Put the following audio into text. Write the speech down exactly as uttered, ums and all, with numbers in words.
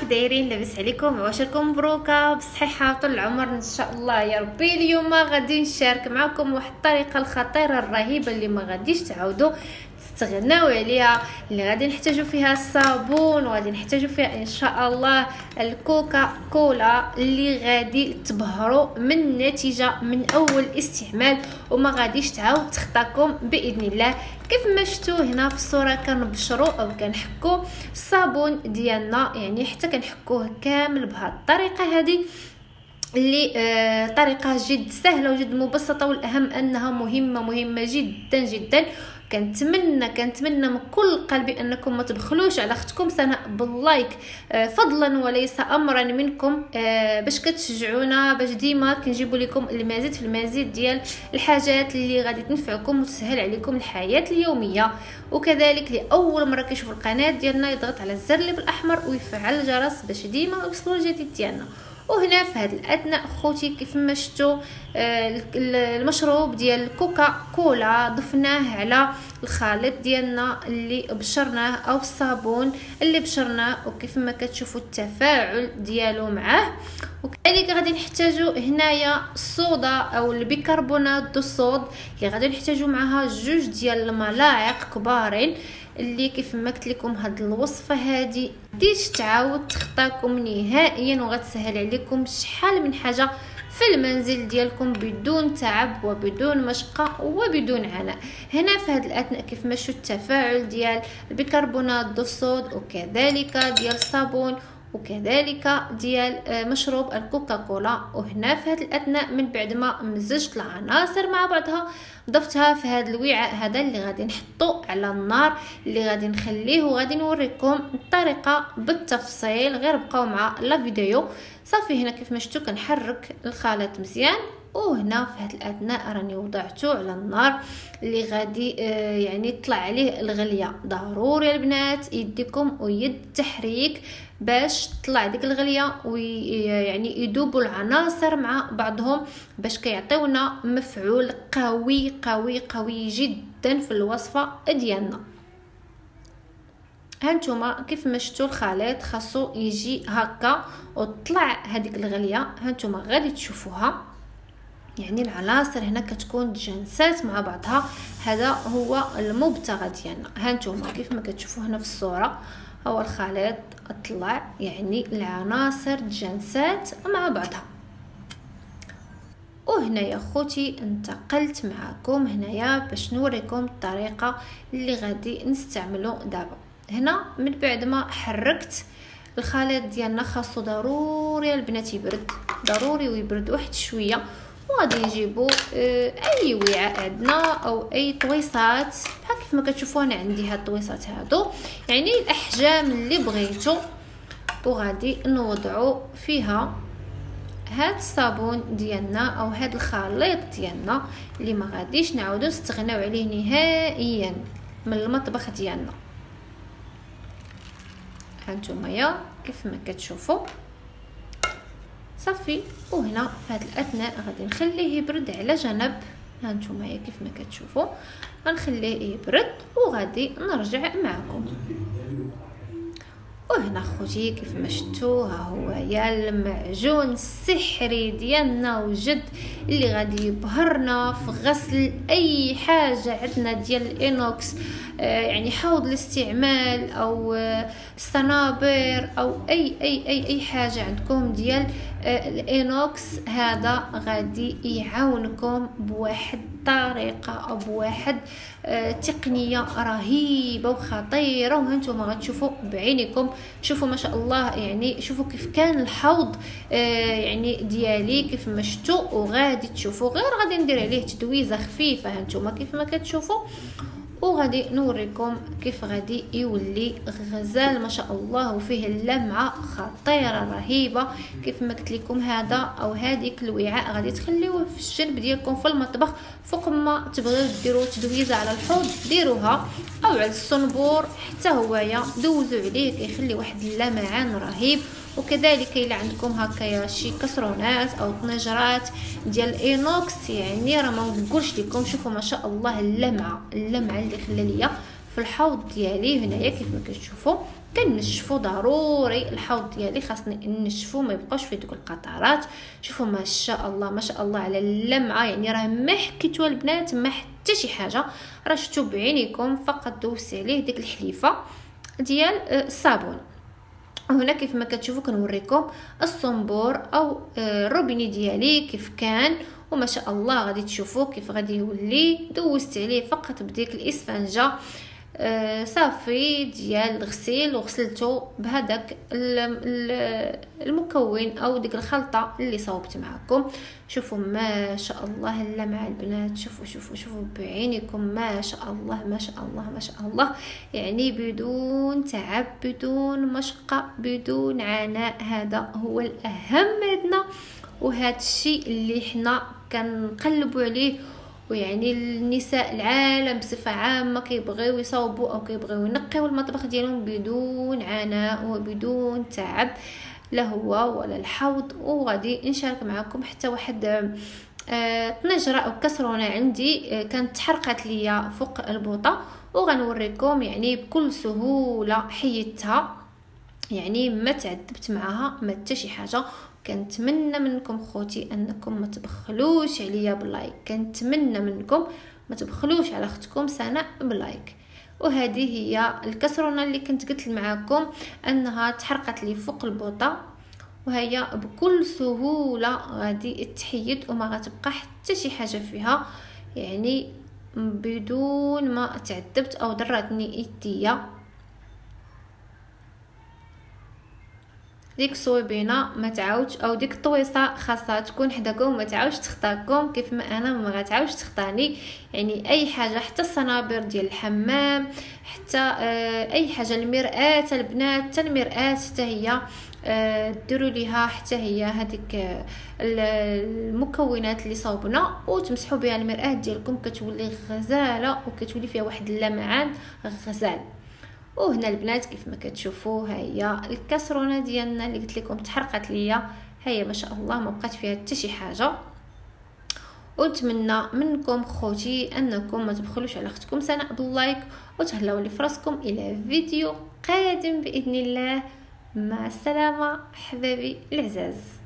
دايرين؟ لاباس عليكم؟ عواشركم مبروكه بالصحه طول العمر ان شاء الله يا ربي. اليوم غادي نشارك معكم واحد الطريقه الخطيره الرهيبه اللي ما غاديش تعاودوا تستغناو عليها، اللي غادي نحتاجوا فيها الصابون وغادي نحتاجوا فيها ان شاء الله الكوكا كولا اللي غادي تبهروا من النتيجه من اول استعمال وما غاديش تعاود تخطاكم باذن الله. كيف ما شفتوا هنا في الصوره كنبشروا او كنحكوا الصابون ديالنا، يعني حتى كنحكوه كامل بهذه الطريقه هذه اللي آه طريقه جد سهله وجد مبسطه، والاهم انها مهمه مهمه جدا جدا. كنتمنى كنتمنى من كل قلبي انكم ما تبخلوش على اختكم سناء باللايك آه فضلا وليس امرا منكم، آه باش كتشجعونا باش ديما كنجيبوا لكم المزيد في المزيد ديال الحاجات اللي غادي تنفعكم وتسهل عليكم الحياه اليوميه. وكذلك لاول مره كيشوف القناه ديالنا يضغط على الزر اللي بالاحمر ويفعل الجرس باش ديما يوصلوا الجديد ديالنا. وهنا في هذا الاثناء خوتي كيف ما شفتوا المشروب ديال الكوكا كولا ضفناه على الخليط ديالنا اللي بشرناه او الصابون اللي بشرناه، وكيف ما كتشوفوا التفاعل ديالو معاه. وكذلك غادي نحتاجوا هنايا الصودا او البيكربونات دو الصود اللي غادي نحتاجوا معها جوج ديال الملاعق كبارين، اللي كيف ما قلت لكم هاد الوصفه هذه ديش تعاود تخطاكم نهائيا وغتسهل عليكم شحال من حاجه في المنزل ديالكم بدون تعب وبدون مشقه وبدون عناء. هنا في هذا الاثناء كيف ما شفتوا التفاعل ديال البيكربونات دو الصود وكذلك ديال الصابون وكذلك ديال مشروب الكوكا كولا. وهنا في هذا الاثناء من بعد ما مزجت العناصر مع بعضها ضفتها في هذا الوعاء هذا اللي غادي نحطو على النار، اللي غادي نخليه وغادي نوريكم الطريقه بالتفصيل، غير بقاو مع لا فيديو. صافي هنا كيف ما شفتوا كنحرك الخليط مزيان، وهنا في هذا الاثناء راني وضعته على النار اللي غادي آه يعني يطلع عليه الغليه. ضروري البنات يديكم ويد التحريك باش تطلع ديك الغليه ويعني يذوبوا العناصر مع بعضهم باش كيعطيونا مفعول قوي قوي قوي جدا في الوصفه ديالنا. هانتوما كيف ما شفتوا الخليط خاصو يجي هكا وطلع هذيك الغليه، هانتوما غادي تشوفوها يعني العناصر هنا كتكون تجانسات مع بعضها، هذا هو المبتغى ديالنا. هانتوما كيف ما كتشوفوا هنا في الصوره هو الخليط طلع يعني العناصر تجانسات مع بعضها. وهنا يا خوتي انتقلت معكم هنايا باش نوريكم الطريقه اللي غادي نستعملو دابا. هنا من بعد ما حركت الخليط ديالنا خاصو ضروري البنات يبرد، ضروري ويبرد واحد شويه، وغادي نجيبو اي وعاء عندنا او اي طويصات بحال كيف ما كتشوفوا انا عندي هاد الطويصات هادو يعني الاحجام اللي بغيتو، وغادي نوضعو فيها هاد الصابون ديالنا او هاد الخليط ديالنا اللي ما غاديش نعاودو نستغناو عليه نهائيا من المطبخ ديالنا. هانتوما يا كيف ما كتشوفوا صافي. وهنا في هذا الاثناء غادي نخليه يبرد على جنب. هانتوما يا كيف ما كتشوفوا غنخليه يبرد وغادي نرجع معكم. وهنا خوتي كيف ما شفتوا ها هو يا المعجون السحري ديالنا وجد اللي غادي يبهرنا في غسل اي حاجه عندنا ديال الانوكس، آه يعني حوض الاستعمال او آه الصنابير او اي اي اي اي حاجه عندكم ديال آه الانوكس، هذا غادي يعاونكم بواحد طريقه او بواحد آه تقنيه رهيبه وخطيره. وهانتوما غتشوفوا بعينكم، شوفوا ما شاء الله، يعني شوفوا كيف كان الحوض آه يعني ديالي كيف ما شفتوا. وغادي تشوفوا غير غادي ندير عليه تدويزه خفيفه هانتوما كيف ما كتشوفوا، وغادي نوريكم كيف غادي يولي غزال ما شاء الله وفيه اللمعه خطيره رهيبه. كيف ما قلت لكم هذا او هذيك الوعاء غادي تخليوه في الجنب ديالكم في المطبخ، فوق ما تبغيو ديروا تدويزه على الحوض ديروها او على الصنبور حتى هويا دوزوا عليه كيخلي واحد اللمعان رهيب. وكذلك الا عندكم هكايا شي كسرونات او طنجرات ديال الاينوكس يعني راه ما نقولش لكم، شوفوا ما شاء الله اللمعه اللمعه اللي خلى ليا في الحوض ديالي هنايا كيف ما كتشوفوا. كنشفوا ضروري الحوض ديالي، خاصني نشفو ما يبقاوش فيه دوك القطرات. شوفوا ما شاء الله ما شاء الله على اللمعه، يعني راه ما حكيتوا البنات ما حتى شي حاجه، راه شفتوا بعينيكم، فقط دوزت عليه ديك الحليفه ديال الصابون. هنا كيف ما كتشوفوا كنوريكم الصنبور او الروبيني ديالي كيف كان، وما شاء الله غادي تشوفوا كيف غادي يولي. دوزت عليه فقط بديك الاسفنجه آه صافي ديال الغسيل، وغسلته بهذاك المكون او ديك الخلطه اللي صاوبت معكم. شوفوا ما شاء الله اللمعه البنات، شوفوا شوفوا شوفوا بعينيكم ما شاء الله ما شاء الله ما شاء الله، يعني بدون تعب بدون مشقه بدون عناء. هذا هو الاهم عندنا، وهذا الشيء اللي حنا كنقلبوا عليه، ويعني النساء العالم بصفه عامه كيبغيو يصاوبوا او كيبغيو ينقيو المطبخ ديالهم بدون عناء وبدون تعب، لا هو ولا الحوض. وغادي نشارك معكم حتى واحد آه طنجره او كسرونه عندي آه كانت تحرقت ليا فوق البوطه، وغنوريكم يعني بكل سهوله حيدتها، يعني ما تعذبت معها ما حتى شي حاجه. كنتمنى منكم خوتي انكم ما تبخلوش عليا باللايك، كنتمنى منكم ما تبخلوش على اختكم سناء باللايك. وهذه هي الكسرونه اللي كنت قلت معكم انها تحرقت لي فوق البوطه، وهي بكل سهوله غادي تحيد وما غتبقى حتى شي حاجه فيها، يعني بدون ما تعذبت او ضرتني يديا. ديك الصويبينه ما تعاودش او ديك الطويصه خاصها تكون حداكم، ما تعاودش تخطاكم كيف ما انا ما غتعاودش تخطاني. يعني اي حاجه حتى الصنابير ديال الحمام، حتى آه اي حاجه، المرآه البنات حتى المرآه حتى هي آه ديروا ليها حتى هي هذيك آه المكونات اللي صاوبنا وتمسحوا بها المرآه ديالكم، كتولي غزاله وكتولي فيها واحد اللمعان غزال. وهنا البنات كيف ما كتشوفوا ها هي الكسرونه ديالنا اللي قلت لكم تحرقت ليا، هي ما شاء الله ما بقات فيها حتى شي حاجه. ونتمنى منكم خوتي انكم ما تبخلوش على اختكم سناء باللايك، وتهلاو لي فراسكم الى فيديو قادم باذن الله. مع السلامه حبايبي العزاز.